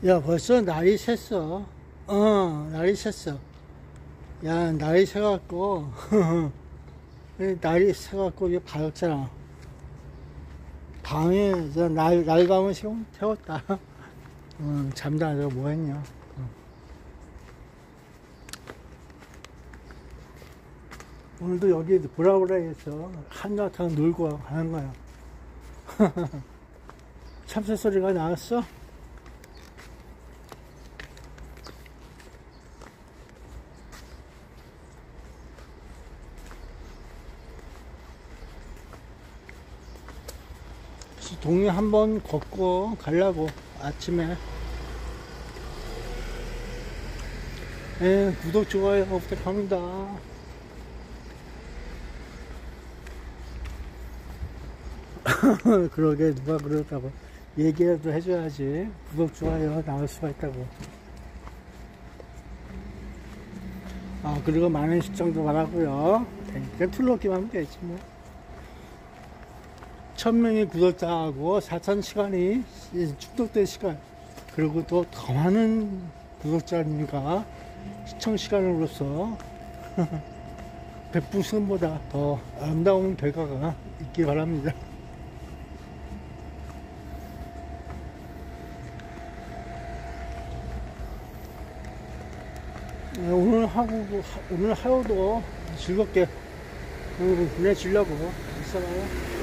야, 벌써 날이 샜어. 날이 샜어. 야, 날이 새갖고, 날이 새갖고, 이게 밝았잖아. 방에, 날감을 태웠다. 잠도 안 자고 뭐 했냐. 오늘도 여기 보라보라해서 한바탕 놀고 가는 거야. 참새 소리가 나왔어? 동네 한번 걷고 가려고 아침에. 구독 좋아요 부탁합니다. 그러게 누가 그러다고 얘기라도 해줘야지. 구독 좋아요 나올 수가 있다고. 그리고 많은 시청도 바라고요. 그러니까 틀어기만 하면 되지 뭐. 1000명의 구독자하고 4000시간이 축적된 시간, 그리고 또 더 많은 구독자님과 시청 시간으로서 백분수보다 더 아름다운 결과가 있기 바랍니다. 오늘 하루도 즐겁게 보내주려고 있어요.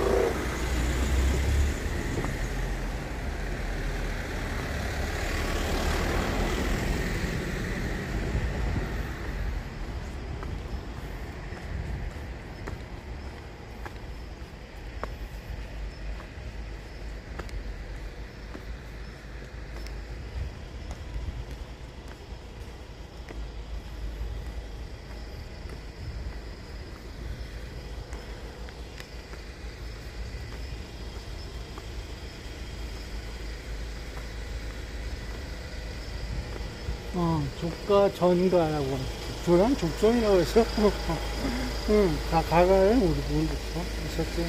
조가 전가라고 조랑 족종이라고 해서 다 가가를 모르겠어 있었지.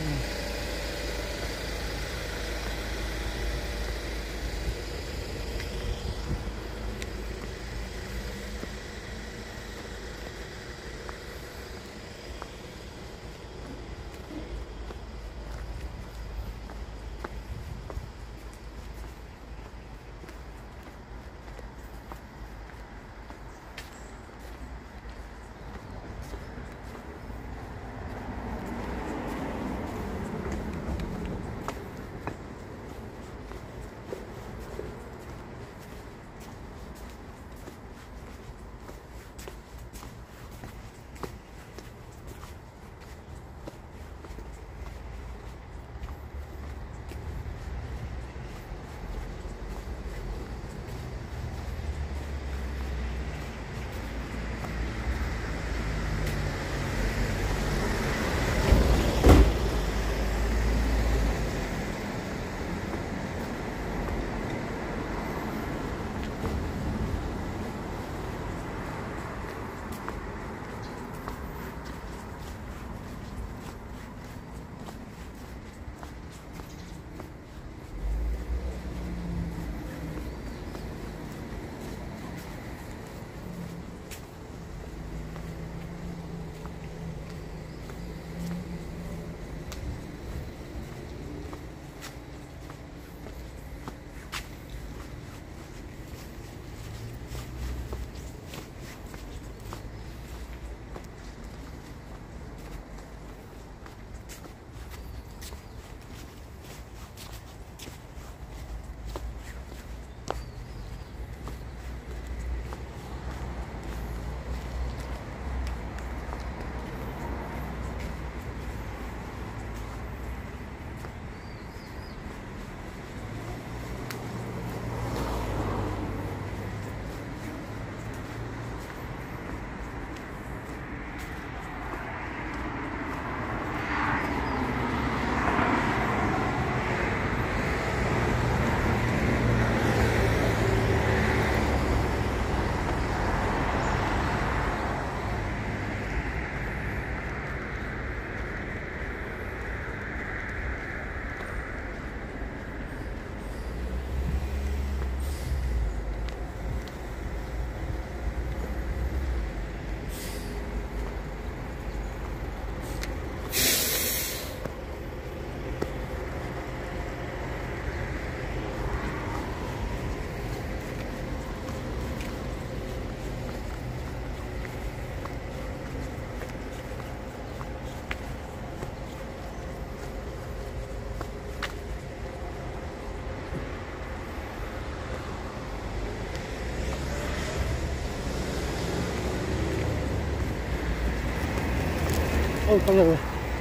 깜짝이야.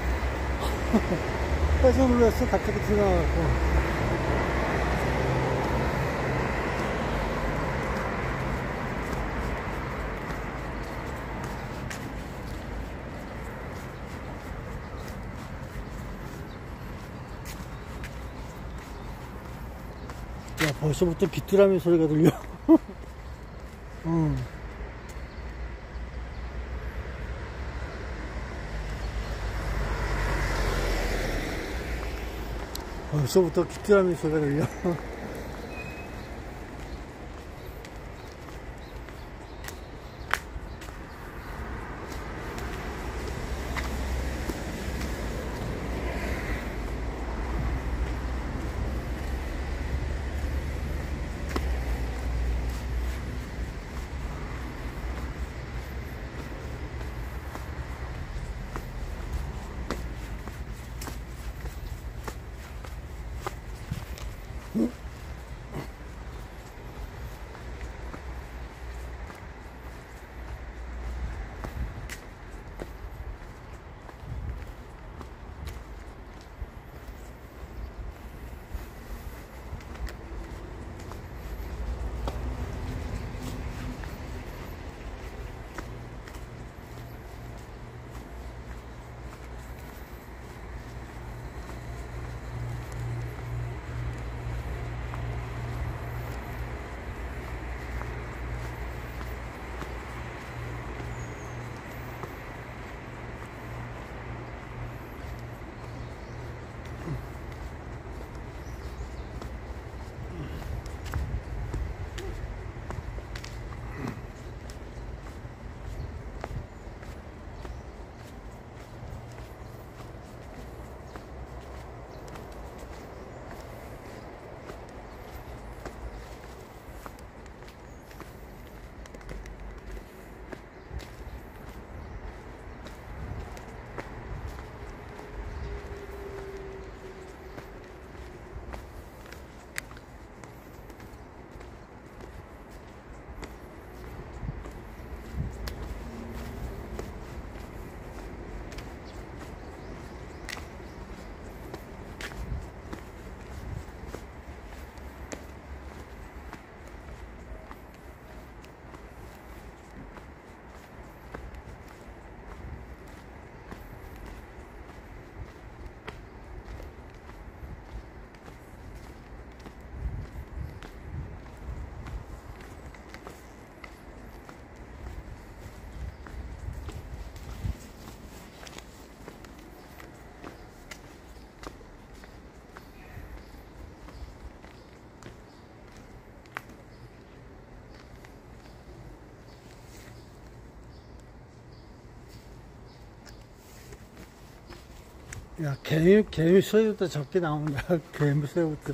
깜짝 놀랐어. 갑자기 들어가갖고. 야, 벌써부터 귀뚜라미 소리가 들려. 벌써부터 귀뚜라미 소리가 들려. 야, 개미 소리부터 적게 나온다. 개미 소리부터.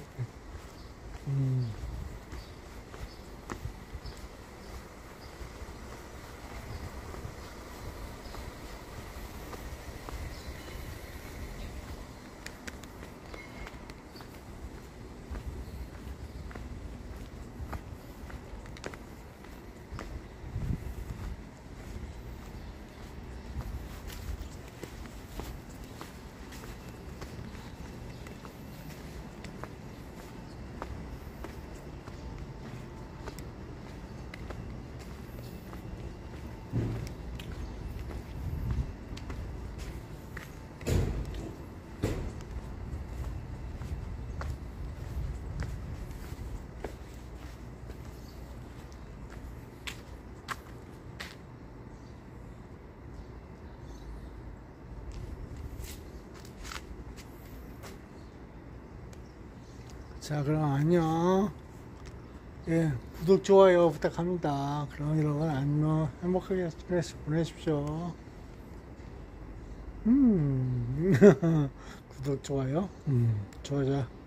자, 그럼 안녕. 예, 구독, 좋아요 부탁합니다. 그럼 여러분 안녕. 행복하게 보내십시오. 구독, 좋아요. 좋아요.